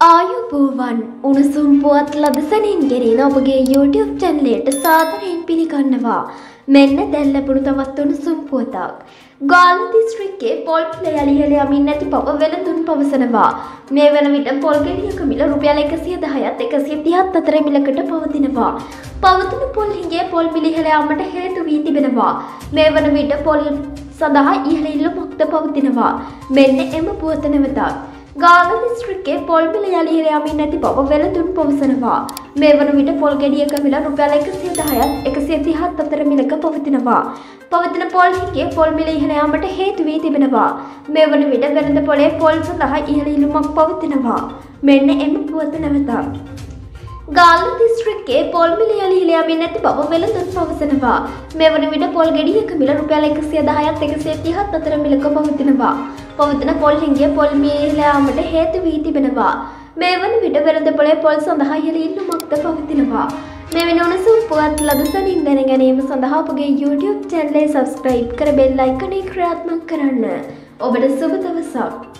ආයුබෝවන් උණුසුම් පුවත් ලදසනින් ගෙනෙන ඔබගේ YouTube channelයට සාදරයෙන් පිළිගන්නවා. මෙන්න දැන් ලැබුණු තවත් උණුසුම් පුවතක්. ගාල්ල දිස්ත්‍රික්කයේ පොල් පිළ යලි යමින් නැති බව වෙළඳුන් පවසනවා. මේ වන විට පොල් ගෙඩියක මිල රුපියල් 110ත් 130ත් අතර මිලකට පවතිනවා. පවතින පොල් හිඟේ පොල් මිල ඉහළ යාමට හේතු වී තිබෙනවා. මේ වන විට පොල් සඳහා ඉහළ ඉල්ලුමක්ද පවතිනවා. මෙන්න එම පුවත නැවතත්. ගාල්ල දිස්ත්‍රික්කයේ පොල් මිල යලි යමින් නැති බව වෙළඳුන් පවසනවා. මේ වන විට පොල් ගෙඩියක මිල රුපියල් 110ත් 130ත් අතර මිලක පවතිනවා. පවතින පොල් හිඟේ පොල් මිල ඉහළ යාමට හේතු වී තිබෙනවා. මේ වන විට වෙළඳ පොලේ පොල් සඳහා ඉහළ ඉල්ලුමක් පවතිනවා. මෙන්න එම පුවත නැවතත්. ගාල්ල දිස්ත්‍රික්කයේ පොල් මිල යලි යමින් නැති බව වෙළඳුන් පවසනවා. මේ වන විට පොල් ගෙඩියක මිල රුපියල් 110ත් 130ත් අතර මිලක පවතිනවා. පවතින පොල් හිඟේ පොල් මිල යාමට හේතු වී තිබෙනවා. මේ වන විට වෙළඳ පොලේ පොල් සඳහා ඉහළ ඉල්ලුමක්ද පවතිනවා. මේ වෙන උණුසුම් පුවත් ලදසනින් දැන ගැනීම සඳහා අපගේ YouTube channel එක subscribe කර bell icon එක ක්‍රියාත්මක කරන්න. ඔබට සුබ දවසක්.